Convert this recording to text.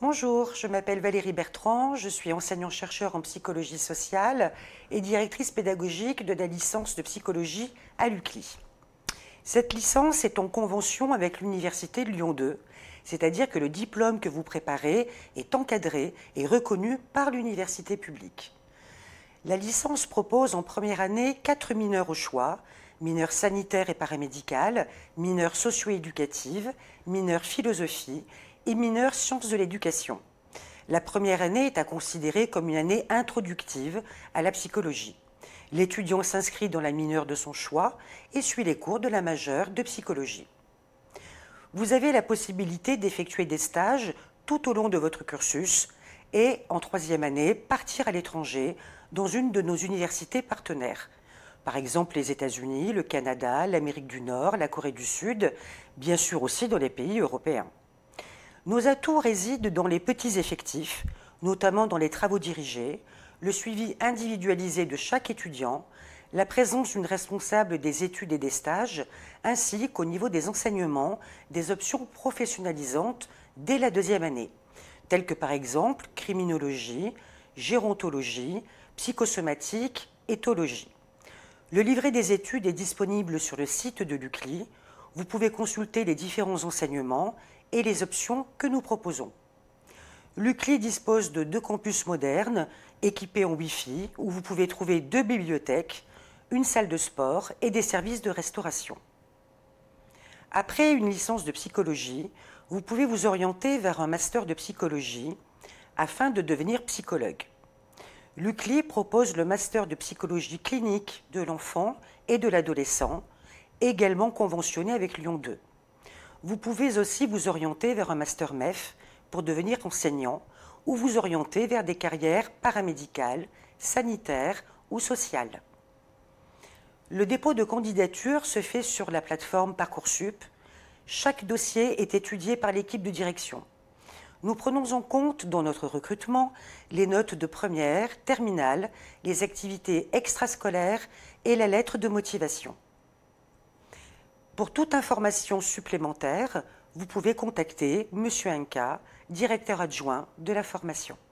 Bonjour, je m'appelle Valérie Bertrand, je suis enseignant-chercheur en psychologie sociale et directrice pédagogique de la licence de psychologie à l'UCLI. Cette licence est en convention avec l'Université de Lyon 2, c'est-à-dire que le diplôme que vous préparez est encadré et reconnu par l'université publique. La licence propose en première année 4 mineurs au choix, mineurs sanitaires et paramédicales, mineurs socio-éducatives, mineurs philosophie et mineurs sciences de l'éducation. La première année est à considérer comme une année introductive à la psychologie. L'étudiant s'inscrit dans la mineure de son choix et suit les cours de la majeure de psychologie. Vous avez la possibilité d'effectuer des stages tout au long de votre cursus et, en troisième année, partir à l'étranger dans une de nos universités partenaires. Par exemple, les États-Unis, le Canada, l'Amérique du Nord, la Corée du Sud, bien sûr aussi dans les pays européens. Nos atouts résident dans les petits effectifs, notamment dans les travaux dirigés, le suivi individualisé de chaque étudiant, la présence d'une responsable des études et des stages, ainsi qu'au niveau des enseignements, des options professionnalisantes dès la deuxième année, telles que par exemple criminologie, gérontologie, psychosomatique, éthologie. Le livret des études est disponible sur le site de l'UCLI. Vous pouvez consulter les différents enseignements et les options que nous proposons. L'UCLI dispose de 2 campus modernes équipés en Wi-Fi où vous pouvez trouver 2 bibliothèques, une salle de sport et des services de restauration. Après une licence de psychologie, vous pouvez vous orienter vers un master de psychologie afin de devenir psychologue. L'UCLI propose le master de psychologie clinique de l'enfant et de l'adolescent, également conventionné avec Lyon 2. Vous pouvez aussi vous orienter vers un master MEF pour devenir enseignant ou vous orienter vers des carrières paramédicales, sanitaires ou sociales. Le dépôt de candidature se fait sur la plateforme Parcoursup. Chaque dossier est étudié par l'équipe de direction. Nous prenons en compte dans notre recrutement les notes de première, terminale, les activités extrascolaires et la lettre de motivation. Pour toute information supplémentaire, vous pouvez contacter Monsieur Inca, directeur adjoint de la formation.